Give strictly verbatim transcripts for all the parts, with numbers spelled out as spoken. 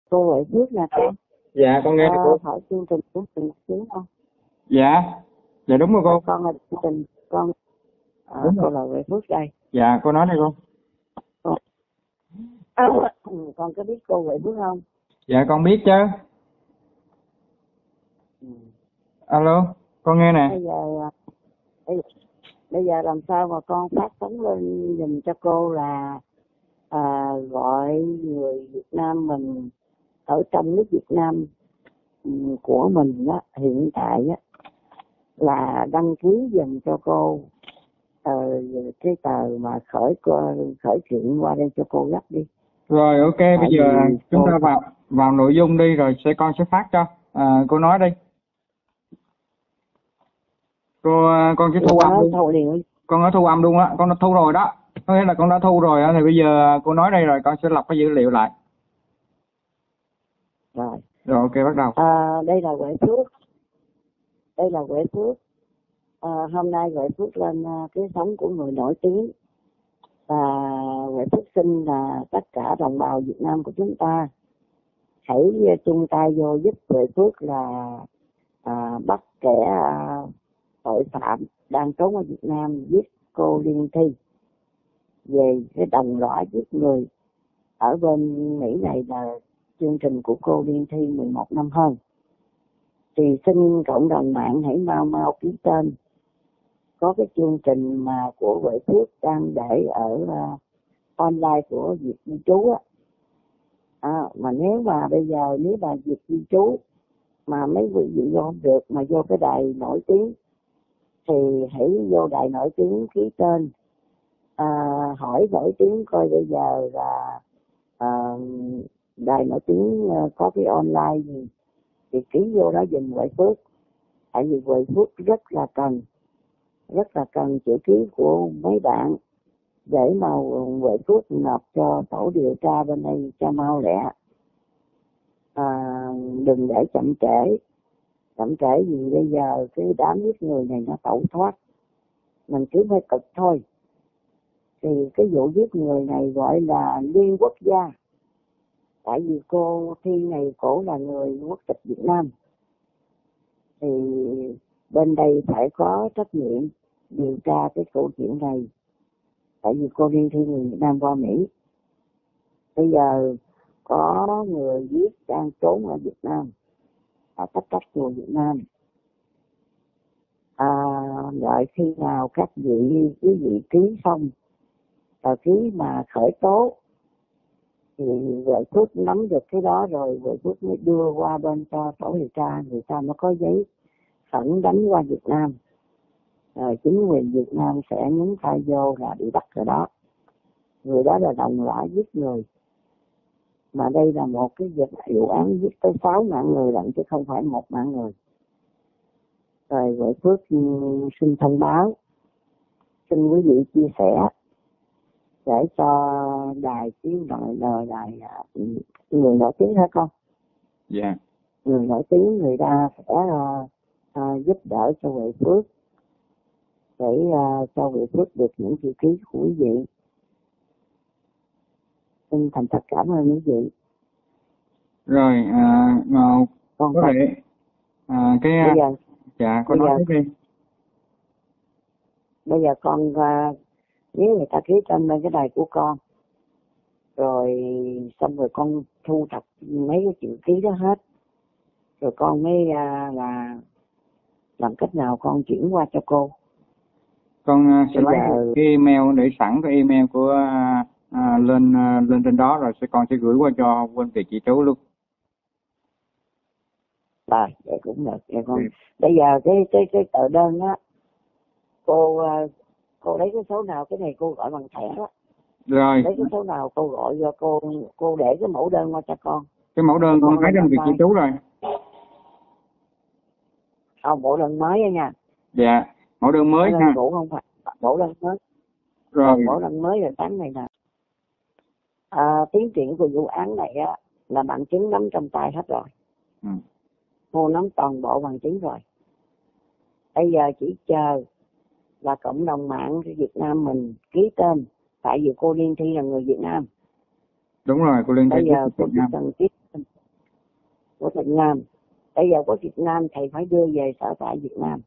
Cô Huệ Phước nè con. Dạ con nghe à, cô. hỏi chương trình của mình một xíu không? Dạ. Dạ đúng rồi cô. Con là chương trình con. À, Đúng cô rồi. là Huệ Phước đây. Dạ cô nói đi cô. À, con có biết cô Huệ Phước không? Dạ con biết chứ. Ừ. Alo, con nghe nè. Bây giờ bây, bây giờ làm sao mà con phát sóng lên dùm cho cô là à, gọi người Việt Nam mình ở trong nước Việt Nam ừ, của mình đó, hiện tại á, là đăng ký dùm cho cô ờ, cái tờ mà khởi khởi kiện qua đây cho cô gấp đi. Rồi ok, bây Tại giờ vì chúng cô ta vào vào nội dung đi rồi sẽ con sẽ phát cho. À, cô nói đi. Cô con sẽ thu âm luôn. Thâu liền. Con đã thu âm luôn á, con đã thu rồi đó. Có nghĩa là con đã thu rồi á, thì bây giờ cô nói đây rồi con sẽ lọc cái dữ liệu lại. Rồi. Rồi ok bắt đầu. À, đây là Huệ Phước. Đây là Huệ Phước. À, hôm nay Huệ Phước lên uh, cái sống của người nổi tiếng. Và Huệ Phước xin là tất cả đồng bào Việt Nam của chúng ta hãy chung tay vô giúp Huệ Phước là à, bắt kẻ à, tội phạm đang trốn ở Việt Nam giết cô Liên Thi về cái đồng lõa giết người ở bên Mỹ này là chương trình của cô Liên Thi mười một năm hơn. Thì xin cộng đồng mạng hãy mau mau ký tên. Có cái chương trình mà của Huệ Phước đang để ở uh, online của Việt Di Trú á. À, mà nếu mà bây giờ nếu mà Việt Di Trú mà mấy quý vị vô không được mà vô cái đài nổi tiếng thì hãy vô đài nổi tiếng ký tên. À, hỏi nổi tiếng coi bây giờ là à, đài nổi tiếng có cái online gì thì ký vô đó dùm Huệ Phước. Tại vì Huệ Phước rất là cần rất là cần chữ ký của mấy bạn để mà Huệ Phước nộp cho tổ điều tra bên đây cho mau lẹ. À, đừng để chậm trễ chậm trễ vì bây giờ cái đám giết người này nó tẩu thoát, mình cứ phải cực thôi. Thì cái vụ giết người này gọi là liên quốc gia, tại vì cô Thi này cổ là người quốc tịch Việt Nam, thì bên đây phải có trách nhiệm điều tra cái câu chuyện này, tại vì cô Liên Thi người Việt Nam qua Mỹ. Bây giờ có người giết đang trốn ở Việt Nam, ở tất cách người Việt Nam. À, đợi khi nào các vị quý vị ký xong, tờ ký mà khởi tố thì Huệ Phước nắm được cái đó rồi Huệ Phước mới đưa qua bên cho tổ điều tra, người ta mới có giấy khẩn đánh qua Việt Nam. Rồi chính quyền Việt Nam sẽ nhúng tay vô là bị bắt rồi đó. Người đó là đồng lõa giết người. Mà đây là một cái vụ án giết tới sáu mạng người lận chứ không phải một mạng người. Rồi Huệ Phước xin thông báo, xin quý vị chia sẻ để cho đài tiếng nói lời đài người nổi tiếng hả con? Dạ. Yeah. Người nổi tiếng người ta sẽ uh, uh, giúp đỡ cho Huệ Phước để uh, cho Huệ Phước được những chữ ký của quý vị. Xin thành thật cảm ơn quý vị. Rồi à, uh, con có thể à, cái bây giờ, dạ con nói tiếp đi. Bây giờ con uh, nếu người ta ký tên lên cái đài của con rồi xong rồi con thu thập mấy cái chữ ký đó hết rồi con mới uh, là làm cách nào con chuyển qua cho cô. Con uh, sẽ lấy giờ... cái email để sẵn cái email của uh, uh, lên uh, lên trên đó rồi sẽ con sẽ gửi qua cho bên Việt Di Trú luôn. Rồi, vậy cũng được. Vậy con... Bây giờ cái cái cái tờ đơn á, cô uh, cô lấy cái số nào, cái này cô gọi bằng thẻ đó. Rồi. Lấy cái số nào cô gọi cho cô, cô để cái mẫu đơn qua cho con. Cái mẫu đơn con thấy trên Việt Di Trú rồi. Không, mẫu đơn mới á nha. Dạ, mẫu đơn mới mẫu ha. Đơn cũ không phải, mẫu đơn mới. Rồi. Còn mẫu đơn mới rồi tháng này nè. À, tiến triển của vụ án này á là bằng chứng nắm trong tay hết rồi. Ừ. Cô nắm toàn bộ bằng chứng rồi. Bây giờ chỉ chờ là cộng đồng mạng Việt Nam mình ký tên, tại vì cô Liên Thi là người Việt Nam. Đúng rồi, cô Liên Thi bây giờ cô Việt chỉ Nam. cần ký tên, Nam. Bây giờ có Việt Nam thầy phải đưa về sở tại Việt Nam.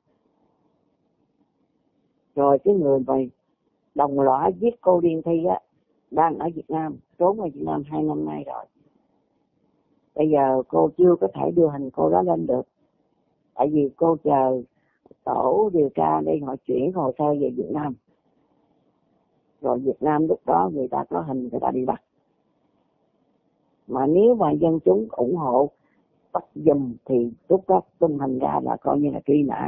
Rồi cái người mà đồng lõa giết cô Liên Thi á, đang ở Việt Nam, trốn ở Việt Nam hai năm nay rồi. Bây giờ cô chưa có thể đưa hình cô đó lên được. Tại vì cô chờ tổ điều tra đây họ chuyển hồ sơ về Việt Nam. Rồi Việt Nam lúc đó người ta có hình người ta đi bắt. Mà nếu mà dân chúng ủng hộ bắt giùm thì lúc đó tung hình ra là coi như là truy nã.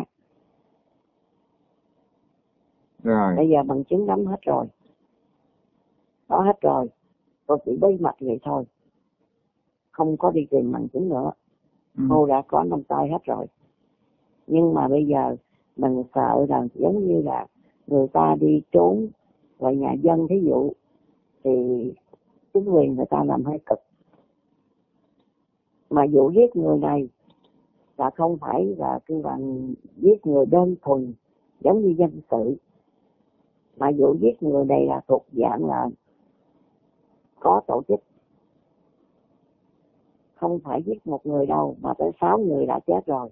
Rồi. Bây giờ bằng chứng nắm hết rồi. Đó hết rồi. Cô chỉ bí mật vậy thôi. Không có đi tìm bằng chứng nữa. Ừ. Cô đã có nắm tay hết rồi. Nhưng mà bây giờ mình sợ là giống như là người ta đi trốn ngoài nhà dân thí dụ thì chính quyền người ta làm hơi cực. Mà vụ giết người này là không phải là cái bằng giết người đơn thuần giống như dân sự, mà vụ giết người này là thuộc dạng là có tổ chức, không phải giết một người đâu mà tới sáu người đã chết rồi.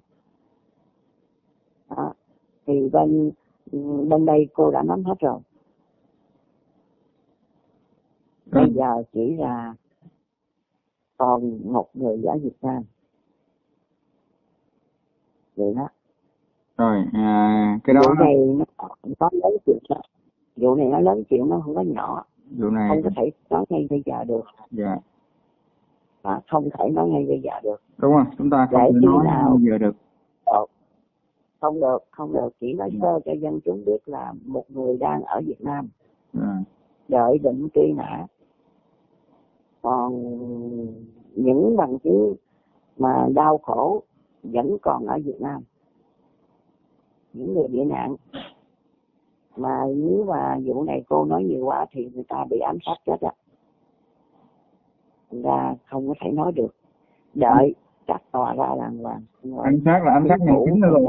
Đó. Thì bên bên đây cô đã nắm hết rồi. Bây giờ chỉ là còn một người ở Việt Nam. Vậy đó. Rồi, à, cái đó... Vụ này nó có lớn chuyện đó. Vụ này nó lớn chuyện, nó không có nhỏ. Vụ này... Không có thể nói ngay bây giờ được. Dạ. À, không thể nói ngay bây giờ được. Đúng rồi, chúng ta không thể nói nào... bây giờ được. Được. Không được, không được. Chỉ nói sơ cho dân chúng biết là một người đang ở Việt Nam. Dạ. Đợi định truy nã. Còn những bằng chứng mà đau khổ vẫn còn ở Việt Nam. Những người bị nạn. Mà nếu mà vụ này cô nói nhiều quá thì người ta bị ám sát chết á. Người ta không có thể nói được. Đợi chắc tòa ra đàng hoàng. Ám sát là ám sát nhân chứng luôn.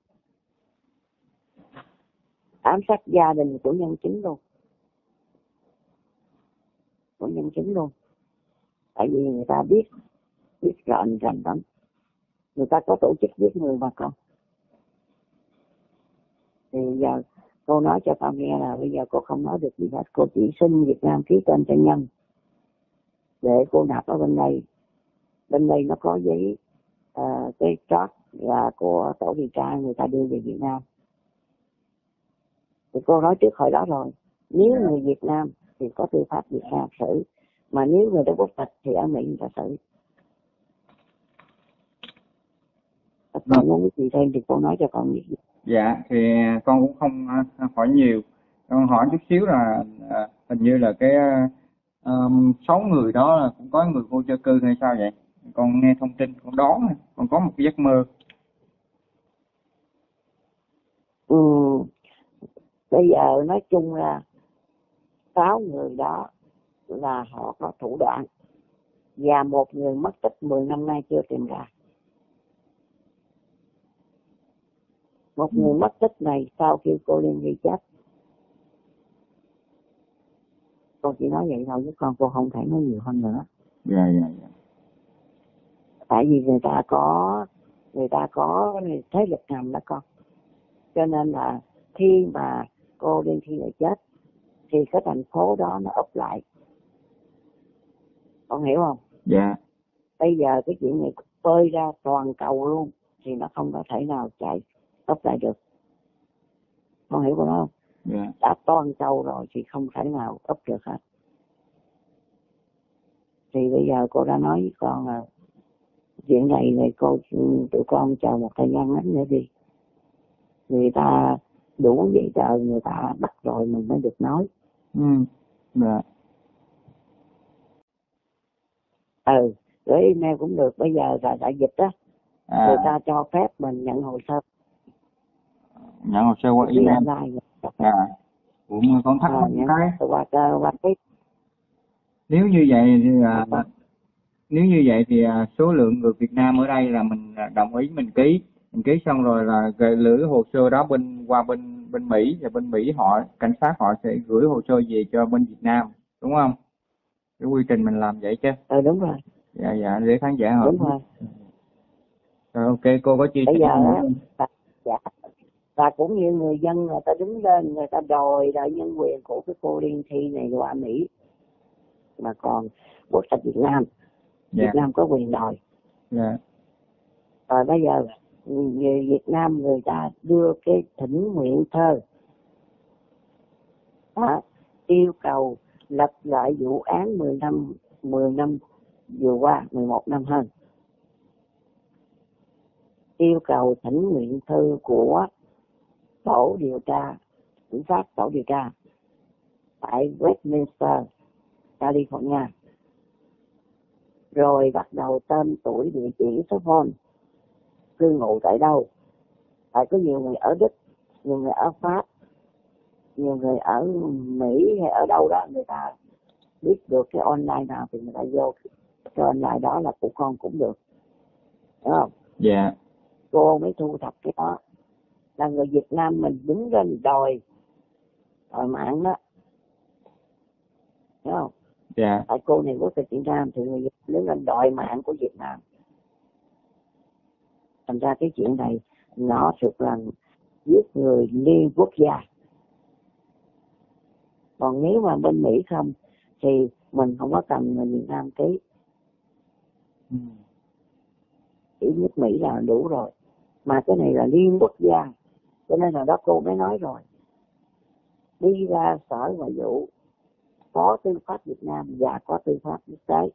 Ám sát gia đình của nhân chứng luôn. Của nhân chứng luôn. Tại vì người ta biết, biết rõ ràng lắm. Người ta có tổ chức giết người mà con. Thì giờ cô nói cho tao nghe là bây giờ cô không nói được gì hết. Cô chỉ xin Việt Nam ký tên cho nhân. Để cô nạp ở bên đây. Bên đây nó có giấy uh, cái chót là của tổ điều tra người ta đưa về Việt Nam. Thì cô nói trước hồi đó rồi. Nếu yeah. người Việt Nam thì có tư pháp Việt Nam xử. Mà nếu người đó quốc tịch thì ở Mỹ người ta xử. Con muốn gì thêm thì cô nói cho con biết. Dạ, thì con cũng không hỏi nhiều. Con hỏi chút xíu là à, hình như là cái um, sáu người đó là cũng có người vô gia cư hay sao vậy? Con nghe thông tin, con đoán, con có một cái giấc mơ. Ừ, bây giờ nói chung là sáu người đó là họ có thủ đoạn. Và một người mất tích mười năm nay chưa tìm ra. Một người mất tích này sau khi cô Liên Thi chết. Cô chỉ nói vậy thôi chứ con cô không thể nói nhiều hơn nữa. Dạ, dạ, dạ. Tại vì người ta có, người ta có thế lực ngầm đó con. Cho nên là khi mà cô Liên Thi này chết, thì cái thành phố đó nó úp lại. Con hiểu không? Dạ. Bây giờ cái chuyện này bơi ra toàn cầu luôn, thì nó không có thể nào chạy úp lại được. Con hiểu con đó không? Yeah. Đã toàn cầu rồi thì không thể nào úp được hết. Thì bây giờ cô đã nói với con là chuyện này này cô tụi con chờ một thời gian ngắn nữa đi. Người ta đủ giấy tờ người ta bắt rồi mình mới được nói. Ừ. Yeah. Ừ, gửi email cũng được. Bây giờ là đại dịch á, à. Người ta cho phép mình nhận hồ sơ. Nhận hồ sơ qua email. À, cũng con thắc mắc à, cái. Qua, qua cái. Nếu như vậy thì à, nếu như vậy thì à, số lượng người Việt Nam ở đây là mình đồng ý mình ký, mình ký xong rồi là gửi hồ sơ đó bên qua bên bên Mỹ, và bên Mỹ họ cảnh sát họ sẽ gửi hồ sơ về cho bên Việt Nam, đúng không? Cái quy trình mình làm vậy chứ? Ừ đúng rồi. Dạ dạ để khán giả hỏi. Đúng rồi. Rồi, ok, cô có chia Bây sẻ giờ nữa á, không? và, dạ, và cũng như người dân người ta đứng lên, người ta đòi lại nhân quyền của cái cô Liên Thi này qua Mỹ, mà còn quốc tịch Việt Nam, Dạ. Việt Nam có quyền đòi. Dạ. Rồi bây giờ người Việt Nam người ta đưa cái thỉnh nguyện thơ đó, yêu cầu lập lại vụ án mười năm mười năm vừa qua, mười một năm hơn, yêu cầu thỉnh nguyện thư của tổ điều tra, cảnh sát tổ điều tra tại Westminster, California, rồi bắt đầu tên tuổi, địa chỉ, số phone, cư ngụ tại đâu. Tại có nhiều người ở Đức, nhiều người ở Pháp, nhiều người ở Mỹ hay ở đâu đó, người ta biết được cái online nào thì người ta vô cái online đó là của con cũng được, đúng không? Dạ. Cô mới thu thập cái đó, là người Việt Nam mình đứng lên đòi đòi mạng đó, đúng không? Dạ. Tại cô này quốc tịch Việt Nam thì người Việt đứng lên đòi mạng của Việt Nam. Thành ra cái chuyện này nó thực là giết người liên quốc gia. Còn nếu mà bên Mỹ không thì mình không có cần người Việt Nam ký. Ừ. Chỉ nước Mỹ là đủ rồi. Mà cái này là liên quốc gia, cho nên là đó cô mới nói rồi, đi ra sở ngoại vụ, có tư pháp Việt Nam và có tư pháp quốc tế.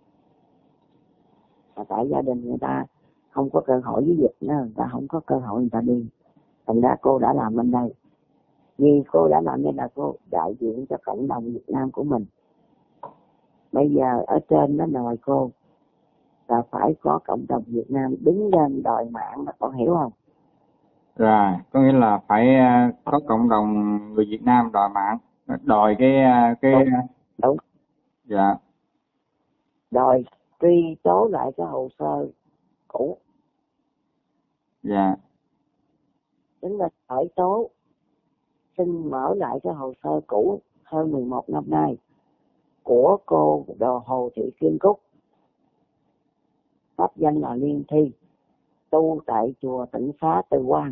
Mà tại gia đình người ta không có cơ hội với Việt nữa, người ta không có cơ hội người ta đi. Thành ra cô đã làm bên đây. Vì cô đã làm nên là cô đại diện cho cộng đồng Việt Nam của mình. Bây giờ ở trên nó đòi cô là phải có cộng đồng Việt Nam đứng lên đòi mạng, mà con hiểu không? Rồi, có nghĩa là phải uh, có cộng đồng người Việt Nam đòi mạng, đòi cái uh, cái Đúng, đúng. Dạ. Đòi truy tố lại cái hồ sơ cũ. Dạ. Tính là khởi tố, xin mở lại cái hồ sơ cũ hơn mười một năm nay của cô Đồ Hồ Thị Kim Cúc, pháp danh là Liên Thi, tu tại chùa Tịnh Xá Từ Quan.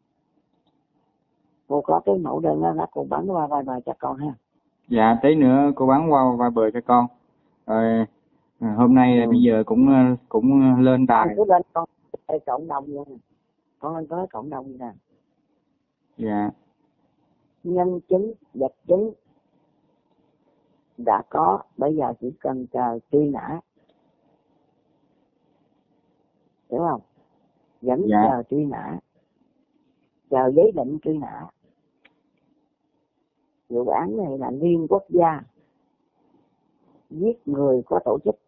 Cô có cái mẫu đơn đó, cô bắn qua vai bài cho con ha. Dạ, tí nữa cô bắn qua vai bờ cho con. Rồi hôm nay Ừ. bây giờ cũng cũng lên đài. Con cứ lên con cộng đồng nha, con lên có cộng đồng nè. Dạ. Nhân chứng, vật chứng đã có, bây giờ chỉ cần chờ truy nã, hiểu không? Vẫn Dạ. chờ truy nã, chờ giấy lệnh truy nã. Vụ án này là liên quốc gia, giết người có tổ chức.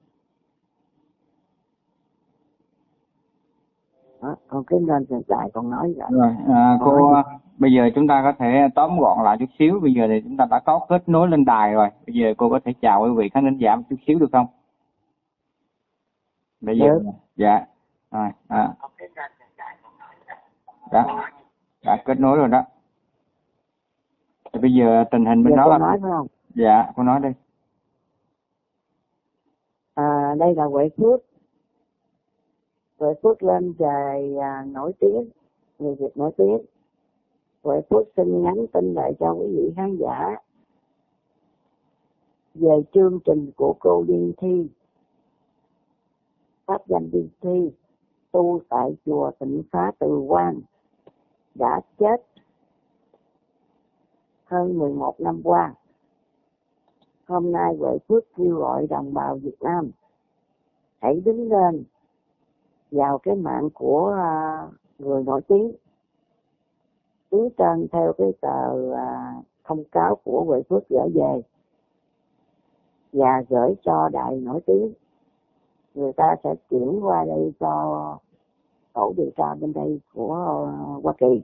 Đó, còn cái nên hiện tại còn nói vậy. Rồi, à, cô bây giờ chúng ta có thể tóm gọn lại chút xíu. Bây giờ thì chúng ta đã có kết nối lên đài rồi. Bây giờ cô có thể chào quý vị khán thính giả một chút xíu được không? Bây giờ Được. dạ. Rồi, à. Đã, đã kết nối rồi đó. Thì bây giờ tình hình bên Giờ đó cô là nói phải không? Dạ, cô nói đi. À, đây là Huệ Phước. Huệ Phước lên trời à, nổi tiếng, người Việt nổi tiếng. Huệ Phước xin nhắn tin lại cho quý vị khán giả về chương trình của cô Liên Thi, pháp danh Liên Thi, tu tại chùa Tịnh Xá Từ Quan, đã chết hơn mười một năm qua. Hôm nay Huệ Phước kêu gọi đồng bào Việt Nam hãy đứng lên vào cái mạng của uh, người nổi tiếng, ký tên theo cái tờ uh, thông cáo của Huệ Phước gửi về và gửi cho đài nổi tiếng. Người ta sẽ chuyển qua đây cho tổ điều tra bên đây của uh, Hoa Kỳ.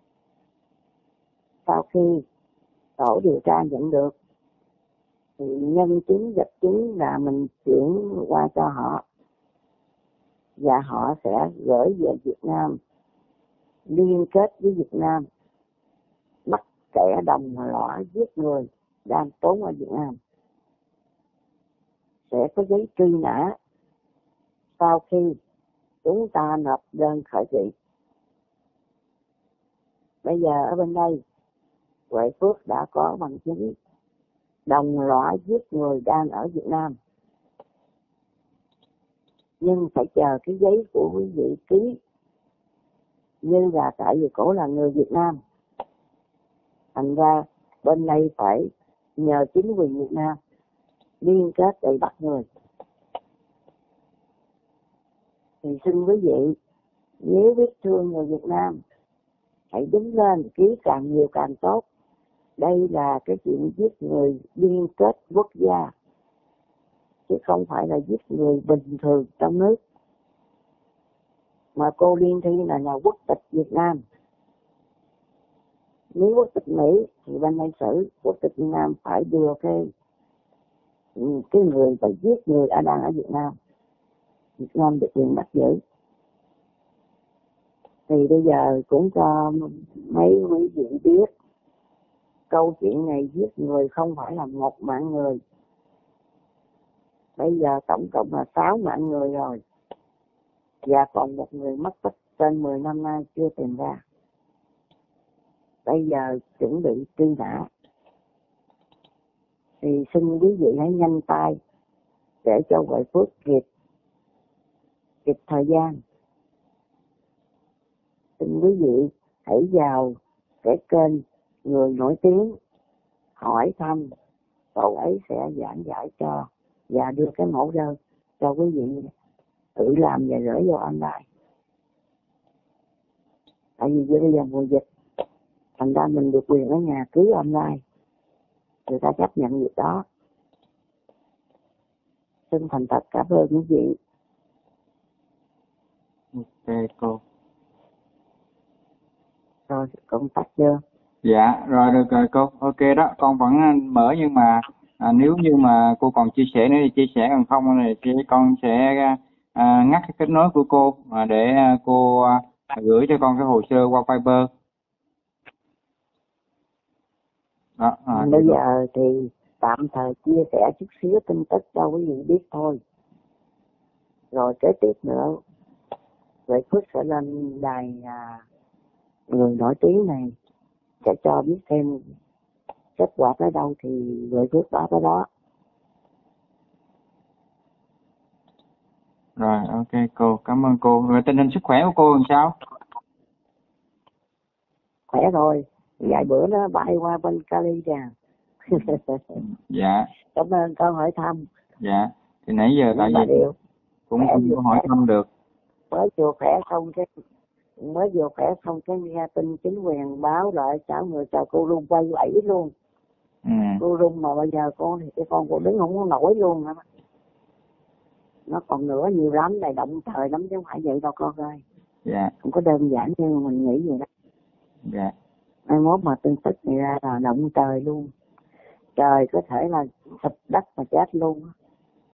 Sau khi tổ điều tra nhận được thì nhân chứng vật chứng là mình chuyển qua cho họ, và họ sẽ gửi về Việt Nam, liên kết với Việt Nam bắt kẻ đồng lõa giết người đang trốn ở Việt Nam, sẽ có giấy truy nã. Sau khi chúng ta nộp đơn khởi kiện. Bây giờ ở bên đây Huệ Phước đã có bằng chứng đồng lõa giết người đang ở Việt Nam, nhưng phải chờ cái giấy của quý vị ký, như là tại vì cổ là người Việt Nam, thành ra bên đây phải nhờ chính quyền Việt Nam liên kết để bắt người. Thì xin quý vị, nếu biết thương người Việt Nam, hãy đứng lên ký càng nhiều càng tốt. Đây là cái chuyện giết người liên kết quốc gia, chứ không phải là giết người bình thường trong nước. Mà cô Liên Thi là nhà quốc tịch Việt Nam. Nếu quốc tịch Mỹ thì bên đây xử, quốc tịch Việt Nam phải đưa cái cái người phải giết người ở đang ở Việt Nam, Việt Nam được quyền bắt giữ. Thì bây giờ cũng cho mấy quý vị biết, câu chuyện này giết người không phải là một mạng người. Bây giờ tổng cộng là sáu mạng người rồi, và còn một người mất tích trên mười năm nay chưa tìm ra. Bây giờ chuẩn bị truy nã. Thì xin quý vị hãy nhanh tay để cho Huệ Phước kịp kịp thời gian. Xin quý vị hãy vào cái kênh Người Nổi Tiếng hỏi thăm, cậu ấy sẽ giảng giải cho và đưa cái mẫu đơn cho quý vị tự làm và gửi vô online. Tại vì bây giờ mùa dịch, thành ra mình được quyền ở nhà ký online, người ta chấp nhận việc đó. Xin thành thật cảm ơn quý vị. Ok cô. Rồi công tác chưa? Dạ rồi, được rồi cô. Ok đó, con vẫn mở, nhưng mà à, nếu như mà cô còn chia sẻ nữa thì chia sẻ, còn không thì con sẽ à, ngắt cái kết nối của cô à, để cô à, gửi cho con cái hồ sơ qua Viber. Đó, à, bây giờ thì tạm thời chia sẻ chút xíu tin tức cho quý vị biết thôi. Rồi kế tiếp nữa, Huệ Phước sẽ lên đài à, Người Nổi Tiếng này sẽ cho biết thêm kết quả tới đâu thì Huệ Phước báo tới đó. Rồi, ok cô, cảm ơn cô. Rồi tình hình sức khỏe của cô làm sao? Khỏe rồi, vài bữa nó bay qua bên Cali nè. Dạ. Cảm ơn con hỏi thăm. Dạ, thì nãy giờ tại vì điều cũng không có hỏi thăm được. Mới vừa khỏe xong cái mới vừa khỏe xong cái nghe tin chính quyền báo lại cháu người chào cô luôn quay bảy luôn. Ừ. Cô luôn mà bây giờ con thì cái con cô đứng không có nổi luôn hả? Nó còn nữa nhiều lắm, này động trời lắm chứ không phải vậy đâu con ơi. Dạ. Không có đơn giản như mình nghĩ vậy đó. Dạ. Mai mốt mà tin tức này ra là động trời luôn. Trời có thể là sụp đất mà chết luôn.